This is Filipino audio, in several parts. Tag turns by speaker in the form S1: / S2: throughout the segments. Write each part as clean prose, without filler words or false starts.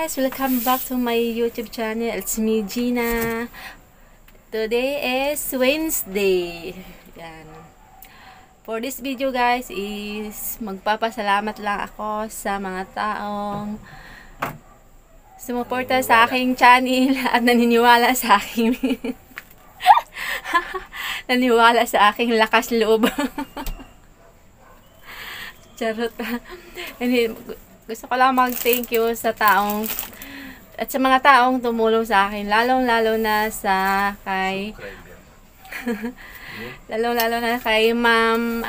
S1: guys! Welcome back to my YouTube channel. It's me, Gina. Today is Wednesday. Yan. For this video guys is magpapasalamat lang ako sa mga taong sumuporta sa aking channel at naniniwala sa aking naniwala sa aking lakas loob. Charot. Gusto ko lang mag-thank you sa taong at sa mga taong tumulong sa akin, lalong-lalo na sa kay lalong-lalo na kay Ma'am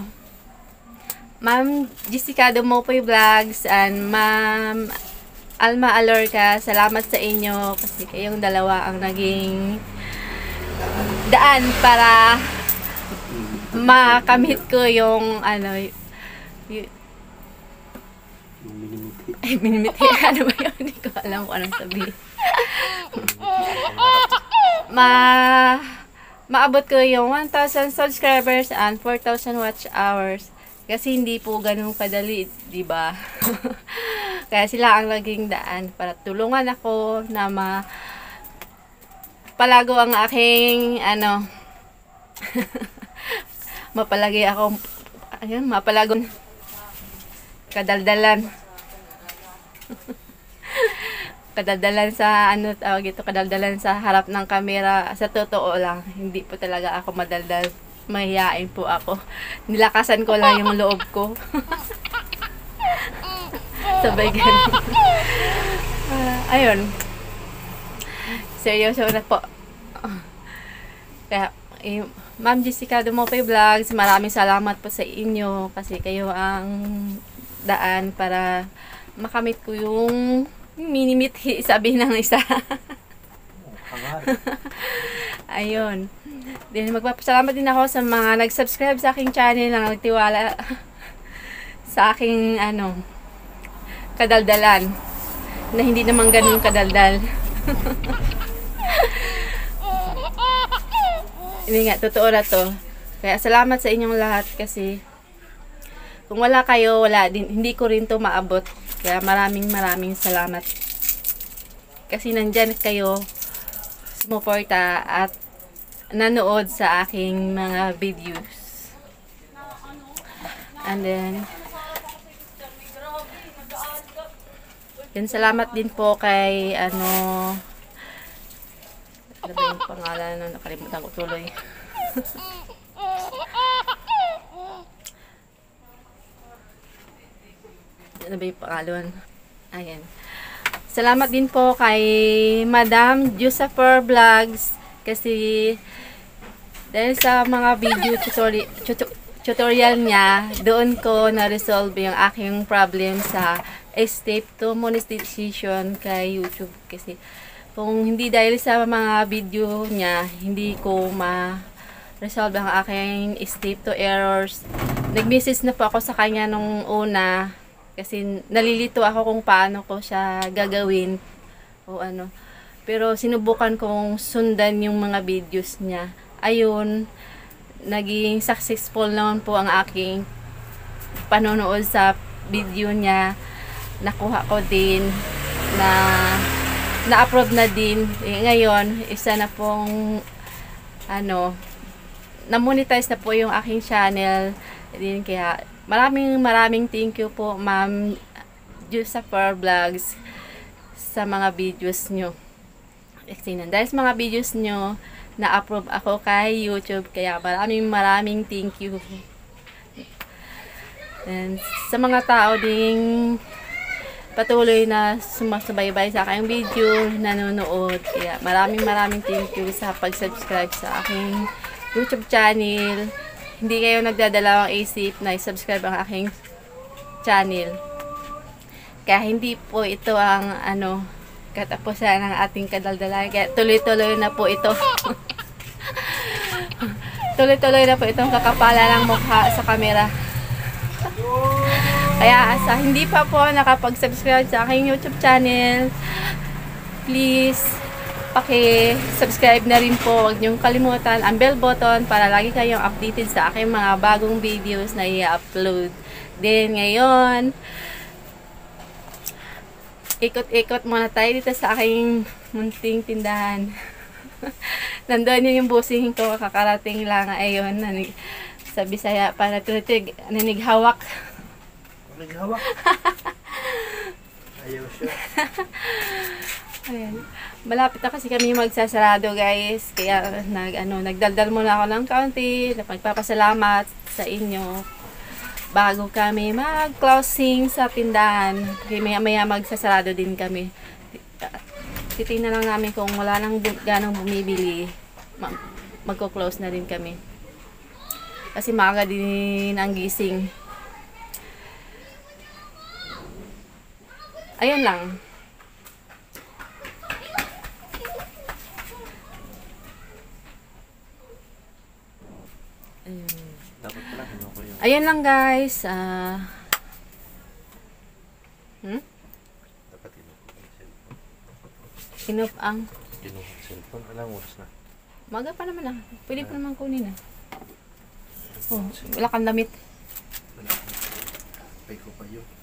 S1: Jessica Dumopoy Vlogs and Ma'am Alma Alorca. Salamat sa inyo kasi kayong dalawa ang naging daan para makamit ko yung minimiti. Ano ba yun? Hindi ko alam kung anong sabihin. Maabot ko yung 1,000 subscribers and 4,000 watch hours. Kasi hindi po ganun kadali, di ba? Kaya sila ang naging daan para tulungan ako na palago ang aking mapalagi ako mapalagon kadaldalan sa kadaldalan sa harap ng kamera. Sa totoo lang, hindi po talaga ako madaldal, mahihain po ako, nilakasan ko lang yung loob ko. Sabay ganun. Ayun, seryoso na po. Kaya Ma'am Jessica Dumopoy Vlogs, maraming salamat po sa inyo kasi kayo ang daan para makamit ko yung minimiti, sabi ng isa. Ayun. Then magpapasalamat din ako sa mga nag-subscribe sa aking channel, na nagtiwala sa aking kadaldalan na hindi naman ganun kadaldal. Hindi nga, totoo na to. Kaya salamat sa inyong lahat kasi kung wala kayo, hindi ko rin to maabot. Kaya maraming salamat. Kasi nandyan kayo sumuporta at nanood sa aking mga videos. And then salamat din po kay ano ba yung pangalan, nakalimutan ko tuloy. Ano ba yung pangalan? Ayan. Salamat din po kay Madam Josephine Vlogs kasi dahil sa mga video tutorial niya, doon ko na-resolve yung aking problem sa step to monetization kay YouTube. Kasi kung hindi dahil sa mga video niya, hindi ko ma-resolve ang aking step to errors. Nag-message na po ako sa kanya nung una kasi nalilito ako kung paano ko siya gagawin o ano. Pero sinubukan kong sundan yung mga videos niya. Ayun, naging successful naman po ang aking panonood sa video niya. Nakuha ko din na-upload na din. Ngayon, isa na pong na-monetize na po yung aking channel din. Kaya maraming thank you po Ma'am Josephine Vlogs sa mga videos nyo. Dahil sa mga videos nyo, na-approve ako kay YouTube. Kaya maraming thank you. And sa mga tao ding patuloy na sumasubaybay sa aking video, nanonood. Kaya maraming thank you sa pag-subscribe sa aking YouTube channel. Hindi kayo nagdadalawang isip na i-subscribe ang aking channel. Kaya hindi po ito ang katapusan ng ating kadaldalan. Kaya tuloy-tuloy na po ito. Tuloy-tuloy na po itong kakapala ng mukha sa kamera. Kaya sa hindi pa po nakapag-subscribe sa aking YouTube channel, please paki-subscribe na rin po. Huwag niyong kalimutan ang bell button para lagi kayong updated sa aking mga bagong videos na i-upload. Then ngayon, ikot-ikot muna tayo dito sa aking munting tindahan. Nandun yung busing ko, kakarating lang. Ayun, sa Bisaya pa natutig, nanighawak.
S2: Naghawak? Ayaw siya.
S1: Ayan. Malapit na kasi kami magsasarado, guys. Kaya nagdaldal muna ako ng kaunti. Nagpapasalamat sa inyo bago kami mag-closing sa tindahan. Kaya maya-maya magsasarado din kami. Titingnan lang namin kung wala nang ganong bumibili. Magko-close na din kami. Kasi maaga din ang gising. Ayun lang.
S2: Dapat pala kinuha ko yung...
S1: Ayun lang, guys.
S2: Dapat kinuha ko yung cellphone.
S1: Kinuha ang
S2: Cellphone? Alang oras na.
S1: maga pa naman Pwede pa naman kunin Oh, wala kang damit.
S2: Pay ko pa yun.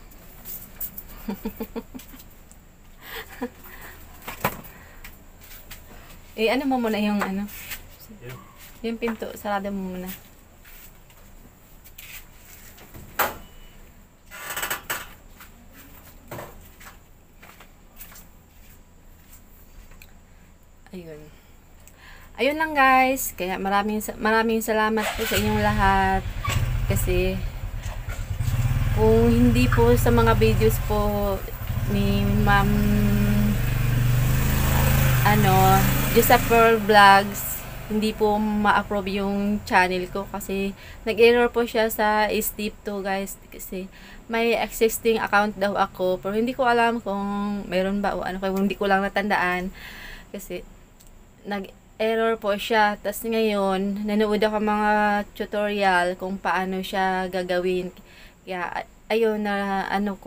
S1: Ano mo muna yung
S2: Yun.
S1: yung pinto, sarado mo muna. Ayun lang, guys. Kaya maraming salamat po sa inyong lahat. Kasi kung hindi po sa mga videos po ni Ma'am Josephine Vlogs, hindi po ma-approve yung channel ko kasi nag-error po siya sa step 2, guys. Kasi may existing account daw ako, pero hindi ko alam kung meron ba o ano, kaya hindi ko lang natandaan kasi nag-error po siya. Tapos ngayon nanood ako mga tutorial kung paano siya gagawin. Kaya ayun na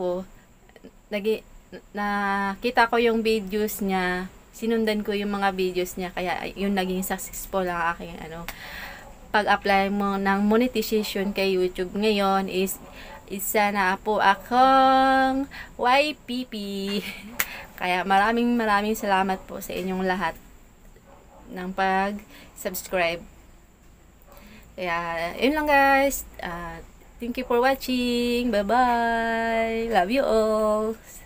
S1: nakita ko yung videos niya, sinundan ko yung mga videos niya, kaya yun naging successful ang aking pag-apply mo ng monetization kay YouTube. Ngayon is isa na po akong YPP. Kaya maraming salamat po sa inyong lahat ng pag-subscribe. Kaya yun lang, guys. Thank you for watching. Bye bye. Love you all.